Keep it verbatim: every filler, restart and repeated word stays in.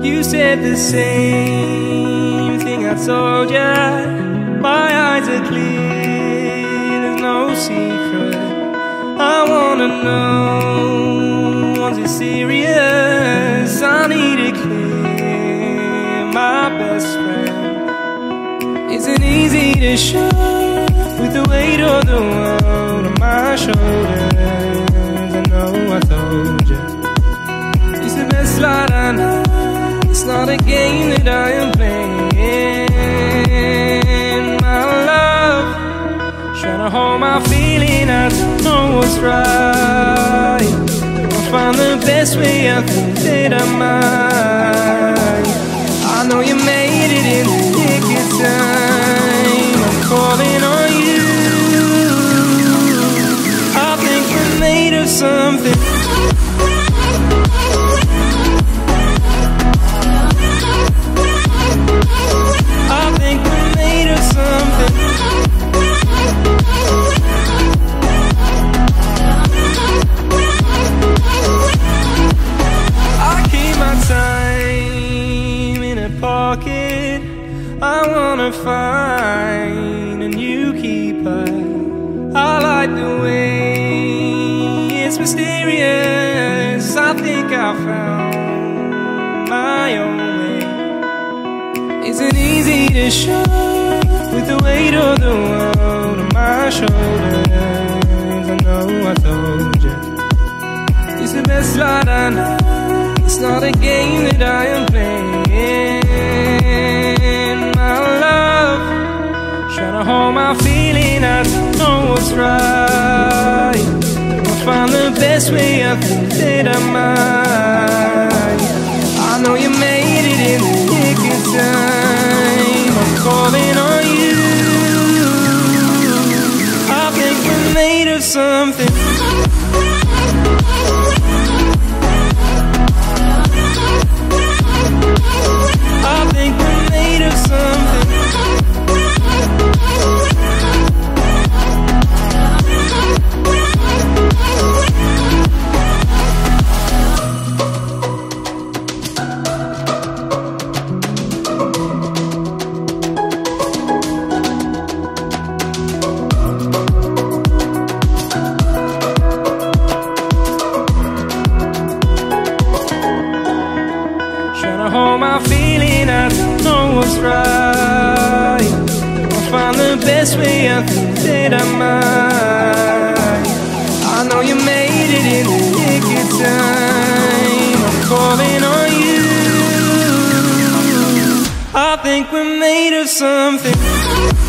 You said the same thing I told ya. My eyes are clear, there's no secret. I wanna know, was it serious? I need it clear, my best friend. Isn't easy to show with the weight of the world on my shoulders. I know I told you, it's the best light I know. It's not a game that I am playing. My love, trying to hold my feeling, I don't know what's right. I'll find the best way, I think that I might. I know you made it in the nick of time. I'm calling on you. I think we're made of something. I think we're made of something. I keep my time in a pocket. I wanna find a new keeper. I like the way it's mysterious. I think I found my own way. Isn't easy to show with the weight of the world on my shoulders. I know I told you, it's the best light I know. It's not a game that I am playing. My love, trying to hold my feeling, I don't know what's right. I'll find the best way, I think that I might. I know you made it in the nick of time. I'm calling on you. I think we're made of something. I think we're made of something. Hold my feeling, I don't know what's right. I'll find the best way, I think that I might. I know you made it in the nick of time. I'm calling on you. I think we're made of something.